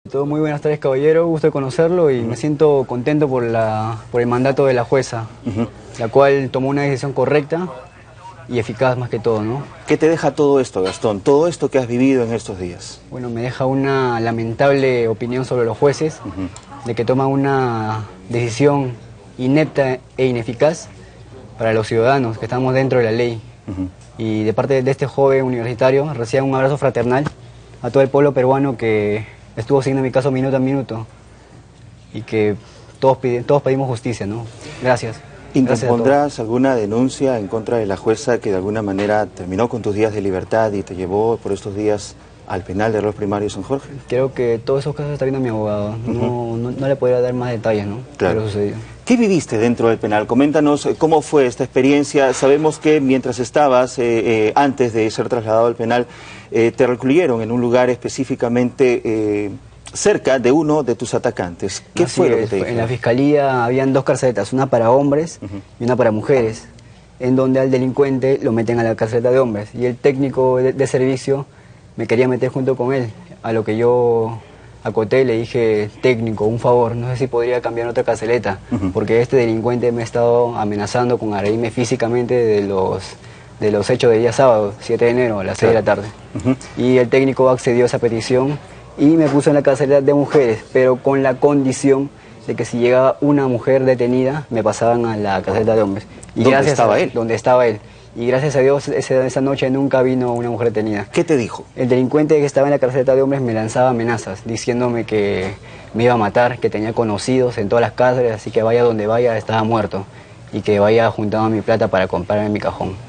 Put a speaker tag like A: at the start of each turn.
A: Todo muy buenas tardes, caballero, gusto de conocerlo y me siento contento por el mandato de la jueza, la cual tomó una decisión correcta y eficaz más que todo, ¿no?
B: ¿Qué te deja todo esto, Gastón? Todo esto que has vivido en estos días.
A: Bueno, me deja una lamentable opinión sobre los jueces, de que toman una decisión inepta e ineficaz para los ciudadanos que estamos dentro de la ley. Y de parte de este joven universitario, recibo un abrazo fraternal a todo el pueblo peruano que estuvo siguiendo mi caso minuto a minuto y que todos pedimos justicia, ¿no? Gracias.
B: ¿Interpondrás alguna denuncia en contra de la jueza que de alguna manera terminó con tus días de libertad y te llevó por estos días al penal de error primario San Jorge?
A: Creo que todos esos casos está viendo mi abogado. No le podría dar más detalles, ¿no?
B: Claro.
A: De lo sucedido.
B: ¿Qué viviste dentro del penal? Coméntanos cómo fue esta experiencia. Sabemos que mientras estabas, antes de ser trasladado al penal, te recluyeron en un lugar específicamente cerca de uno de tus atacantes. ¿Qué fue lo que te dijeron?
A: En la fiscalía habían dos carceletas, una para hombres y una para mujeres, en donde al delincuente lo meten a la carceleta de hombres y el técnico de servicio me quería meter junto con él, a lo que yo acoté y le dije: técnico, un favor, no sé si podría cambiar otra carceleta, porque este delincuente me ha estado amenazando con agredirme físicamente de los hechos del día sábado, 7 de enero, a las 6 de la tarde. Y el técnico accedió a esa petición y me puso en la carceleta de mujeres, pero con la condición de que si llegaba una mujer detenida, me pasaban a la carceleta de hombres. Y
B: ¿Dónde estaba él?
A: Donde estaba él. Y gracias a Dios, esa noche nunca vino una mujer detenida.
B: ¿Qué te dijo?
A: El delincuente que estaba en la carceleta de hombres me lanzaba amenazas, diciéndome que me iba a matar, que tenía conocidos en todas las cárceles, así que vaya donde vaya estaba muerto, y que vaya juntando mi plata para comprarme mi cajón.